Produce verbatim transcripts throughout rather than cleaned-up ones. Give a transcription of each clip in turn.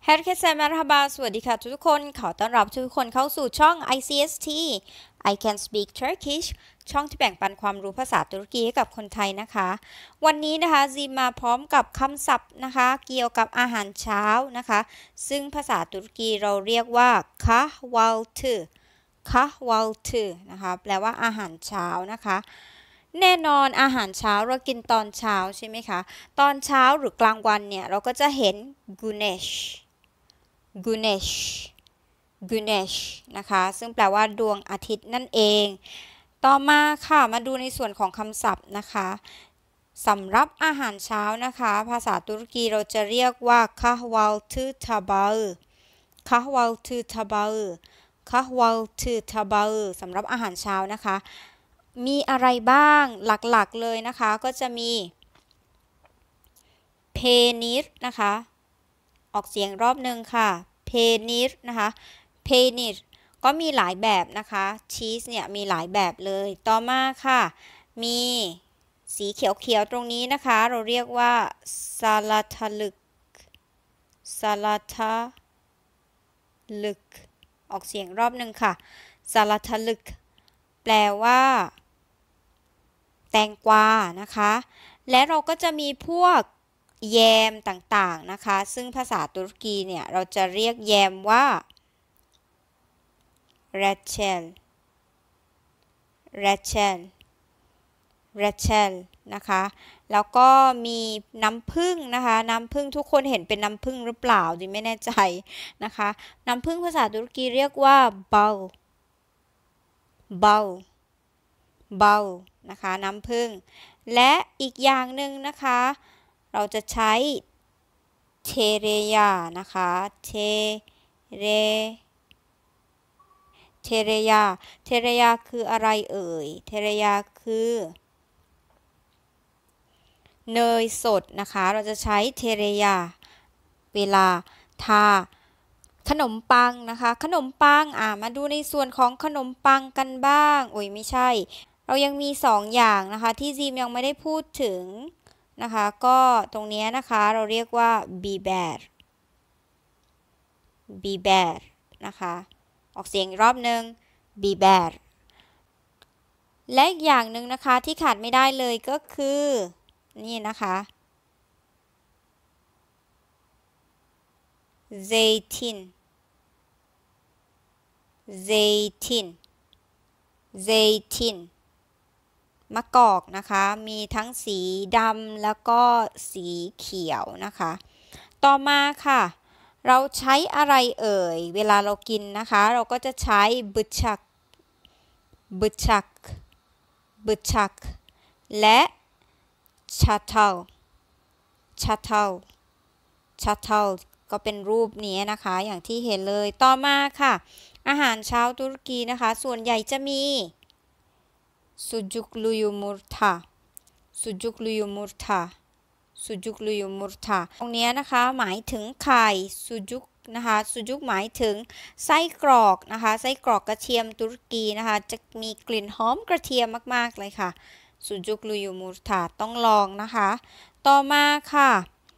Herkese merhaba สวัสดีค่ะทุกคนขอต้อนรับทุกคนเข้าสู่ช่อง ไอ ซี เอส ที I Can Speak Turkish ช่องที่แบ่งปันความรู้ภาษาตุรกีให้กับคนไทยนะคะวันนี้นะคะซีมาพร้อมกับคำศัพท์นะคะเกี่ยวกับอาหารเช้านะคะซึ่งภาษาตุรกีเราเรียกว่า kahvaltı kahvaltı นะคะแปลว่าอาหารเช้านะคะแน่นอนอาหารเช้าเรากินตอนเช้าใช่ไหมคะตอนเช้าหรือกลางวันเนี่ยเราก็จะเห็น güneş Güneş Güneş นะคะซึ่งแปลว่าดวงอาทิตย์นั่นเองต่อมาค่ะมาดูในส่วนของคำศัพท์นะคะสำหรับอาหารเช้านะคะภาษาตุรกีเราจะเรียกว่า kahvaltı tabağı kahvaltı tabağı kahvaltı tabağı สำหรับอาหารเช้านะคะมีอะไรบ้างหลักๆเลยนะคะก็จะมี peynir นะคะออกเสียงรอบหนึ่งค่ะ peynir นะคะ peynir ก็มีหลายแบบนะคะชีสเนี่ยมีหลายแบบเลยต่อมาค่ะมีสีเขียวๆตรงนี้นะคะเราเรียกว่า salatalık salatalık ออกเสียงรอบหนึ่งค่ะ salatalık แปลว่าแตงกวานะคะและเราก็จะมีพวกแยมต่างๆนะคะซึ่งภาษาตุรกีเนี่ยเราจะเรียกแยมว่า reçel reçel reçel นะคะแล้วก็มีน้ำผึ้งนะคะน้ำผึ้งทุกคนเห็นเป็นน้ำผึ้งหรือเปล่าดิไม่แน่ใจนะคะน้ำผึ้งภาษาตุรกีเรียกว่า bal bal bal นะคะน้ำผึ้งและอีกอย่างหนึ่งนะคะเราจะใช้เทเรยานะคะเทเรเทเรยาเทเรยาคืออะไรเอ่ยเทเรยาคือเนยสดนะคะเราจะใช้เทเรยาเวลาทาขนมปังนะคะขนมปังอ่ามาดูในส่วนของขนมปังกันบ้างโอ้ยไม่ใช่เรายังมีสองอย่างนะคะที่ซีมยังไม่ได้พูดถึงนะคะก็ตรงนี้นะคะเราเรียกว่าบีแบร์บีแบร์นะคะออกเสียงรอบหนึ่งบีแบร์และอีกอย่างหนึ่งนะคะที่ขาดไม่ได้เลยก็คือนี่นะคะ zeytin zeytin zeytin มะกอกนะคะมีทั้งสีดำแล้วก็สีเขียวนะคะต่อมาค่ะเราใช้อะไรเอ่ยเวลาเรากินนะคะเราก็จะใช้บึชักบึชักบึชักและชาเทลชาเทลชาเทลก็เป็นรูปนี้นะคะอย่างที่เห็นเลยต่อมาค่ะอาหารเช้าตุรกีนะคะส่วนใหญ่จะมีsucuklu yumurta sucuklu yumurta sucuklu yumurta ตรงนี้นะคะหมายถึงไข่ซูจุกนะคะซูจุกหมายถึงไส้กรอกนะคะไส้กรอกกระเทียมตุรกีนะคะจะมีกลิ่นหอมกระเทียมมากๆเลยค่ะซูจุกลูยูมูร์ตาต้องลองนะคะต่อมาค่ะ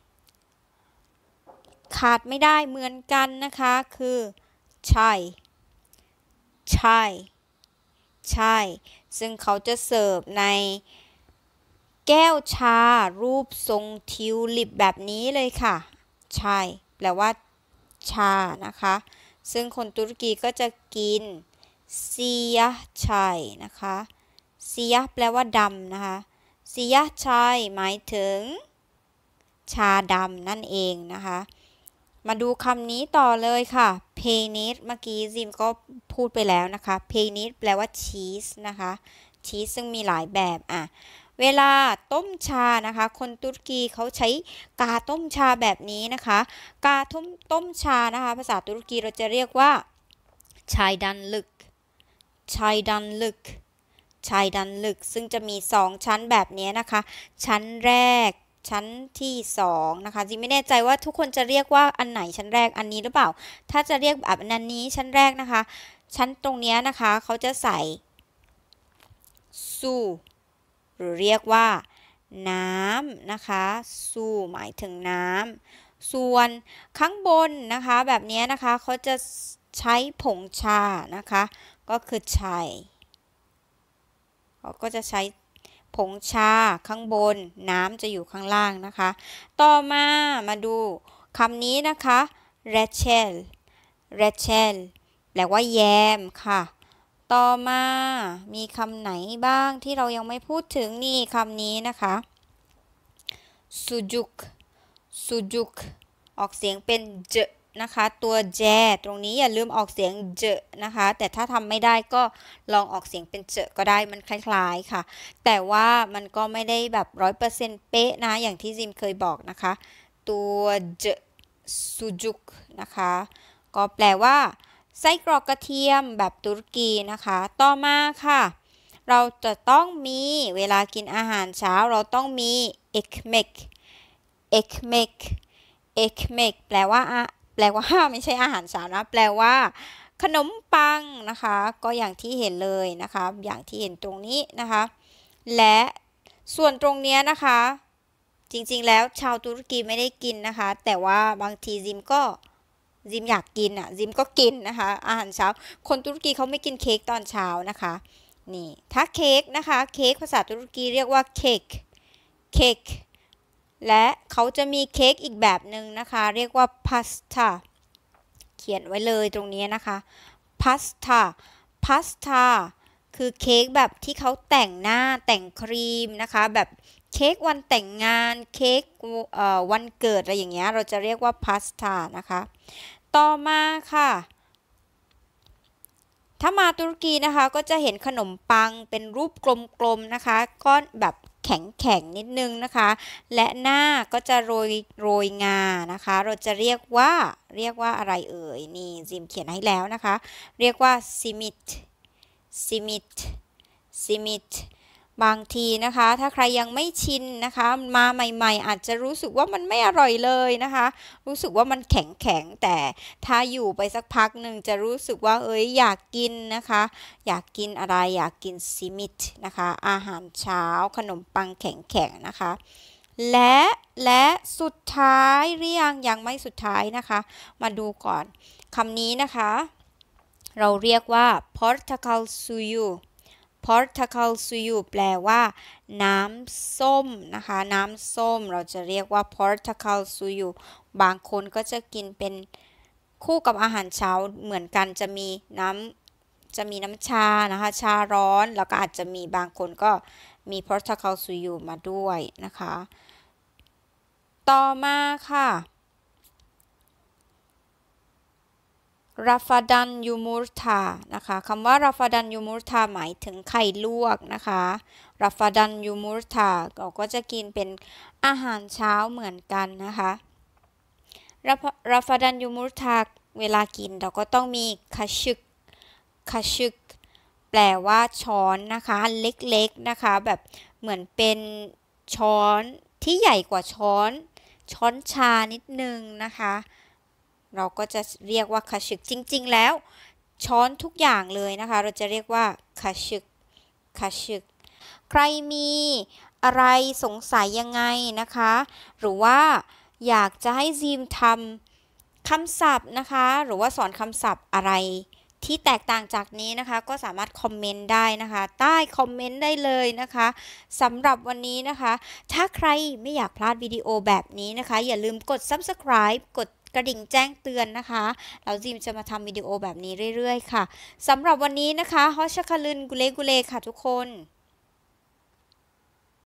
ขาดไม่ได้เหมือนกันนะคะคือชายชายใช่ซึ่งเขาจะเสิร์ฟในแก้วชารูปทรงทิวลิปแบบนี้เลยค่ะใช่แปลว่าชานะคะซึ่งคนตุรกีก็จะกินซียะชัยนะคะซียะแปลว่าดำนะคะซียะชัยหมายถึงชาดำนั่นเองนะคะมาดูคำนี้ต่อเลยค่ะ peynir เมื่อกี้ซิมก็พูดไปแล้วนะคะ peynir แปลว่าชีสนะคะชีสซึ่งมีหลายแบบอ่ะเวลาต้มชานะคะคนตุรกีเขาใช้กาต้มชาแบบนี้นะคะกาต้มต้มชานะคะภาษาตุรกีเราจะเรียกว่าชายดันลึกชายดันลึกชายดันลึกซึ่งจะมีสองชั้นแบบนี้นะคะชั้นแรกชั้นที่สองนะคะจิไม่แน่ใจว่าทุกคนจะเรียกว่าอันไหนชั้นแรกอันนี้หรือเปล่าถ้าจะเรียกแบบอันนี้ชั้นแรกนะคะชั้นตรงนี้นะคะเขาจะใส่ซูหรือเรียกว่าน้ำนะคะซูหมายถึงน้ส่วนข้างบนนะคะแบบนี้นะคะเขาจะใช้ผงชานะคะก็คือไชเขาก็จะใช้ผงชาข้างบนน้ำจะอยู่ข้างล่างนะคะต่อมามาดูคำนี้นะคะ Rachel Rachel แปลว่าแยมค่ะต่อมามีคำไหนบ้างที่เรายังไม่พูดถึงนี่คำนี้นะคะ sujuk sujuk ออกเสียงเป็นเจนะคะตัวแจตรงนี้อย่าลืมออกเสียงเจนะคะแต่ถ้าทำไม่ได้ก็ลองออกเสียงเป็นเจก็ได้มันคล้ายๆค่ะแต่ว่ามันก็ไม่ได้แบบร้อยเปอร์เซ็นต์เป๊ะนะอย่างที่ซิมเคยบอกนะคะตัวเจซูจุกนะคะก็แปลว่าไส้กรอกกระเทียมแบบตุรกีนะคะต่อมาค่ะเราจะต้องมีเวลากินอาหารเช้าเราต้องมีเอกเมกเอกเมกเอกเมกแปลว่าแปลว่าไม่ใช่อาหารเช้านะแปลว่าขนมปังนะคะก็อย่างที่เห็นเลยนะคะอย่างที่เห็นตรงนี้นะคะและส่วนตรงนี้นะคะจริงๆแล้วชาวตุรกีไม่ได้กินนะคะแต่ว่าบางทีซิมก็ซิมอยากกินอ่ะซิมก็กินนะคะอาหารเช้าคนตุรกีเขาไม่กินเค้กตอนเช้านะคะนี่ถ้าเค้กนะคะเค้กภาษาตุรกีเรียกว่าเค้กเค้กและเขาจะมีเค้กอีกแบบหนึ่งนะคะเรียกว่าพาสต้าเขียนไว้เลยตรงนี้นะคะพาสต้าพาสต้าคือเค้กแบบที่เขาแต่งหน้าแต่งครีมนะคะแบบเค้กวันแต่งงานเค้กวันเกิดอะไรอย่างเงี้ยเราจะเรียกว่าพาสต้านะคะต่อมาค่ะถ้ามาตุรกีนะคะก็จะเห็นขนมปังเป็นรูปกลมๆนะคะก้อนแบบแข็งๆนิดนึงนะคะและหน้าก็จะโรยโรยงานะคะเราจะเรียกว่าเรียกว่าอะไรเอ่ยนี่ซิมเขียนให้แล้วนะคะเรียกว่าซิมิตซิมิตซิมิตบางทีนะคะถ้าใครยังไม่ชินนะคะมาใหม่ๆอาจจะรู้สึกว่ามันไม่อร่อยเลยนะคะรู้สึกว่ามันแข็งๆแต่ถ้าอยู่ไปสักพักหนึ่งจะรู้สึกว่าเอ้ยอยากกินนะคะอยากกินอะไรอยากกินซิมิตนะคะอาหารเช้าขนมปังแข็งๆนะคะและและสุดท้ายหรือยังยังไม่สุดท้ายนะคะมาดูก่อนคำนี้นะคะเราเรียกว่า portakal suyu portakal suyu แปลว่าน้ำส้มนะคะน้ำส้มเราจะเรียกว่า portakal suyu บางคนก็จะกินเป็นคู่กับอาหารเช้าเหมือนกันจะมีน้ำจะมีน้ำชานะคะชาร้อนแล้วก็อาจจะมีบางคนก็มี portakal suyu มาด้วยนะคะต่อมาค่ะราฟาดันยูมูร์ทานะคะคำว่าราฟาดันยูมูร์ทาหมายถึงไข่ลวกนะคะราฟาดันยูมูร์ทาเราก็จะกินเป็นอาหารเช้าเหมือนกันนะคะราฟาดันยูมูร์ทาเวลากินเราก็ต้องมีคาชึกคาชึกแปลว่าช้อนนะคะเล็กๆนะคะแบบเหมือนเป็นช้อนที่ใหญ่กว่าช้อนช้อนชานิดนึงนะคะเราก็จะเรียกว่าคาชึกจริงๆแล้วช้อนทุกอย่างเลยนะคะเราจะเรียกว่าคาชึกคาชึกใครมีอะไรสงสัยยังไงนะคะหรือว่าอยากจะให้ซีมทำคำศัพท์นะคะหรือว่าสอนคำศัพท์อะไรที่แตกต่างจากนี้นะคะก็สามารถคอมเมนต์ได้นะคะใต้คอมเมนต์ได้เลยนะคะสำหรับวันนี้นะคะถ้าใครไม่อยากพลาดวิดีโอแบบนี้นะคะอย่าลืมกด ซับสไครบ์ กดกระดิ่งแจ้งเตือนนะคะแล้วจิมจะมาทำวิดีโอแบบนี้เรื่อยๆค่ะสำหรับวันนี้นะคะฮอชคาลึนกุเลกุเลค่ะทุกคน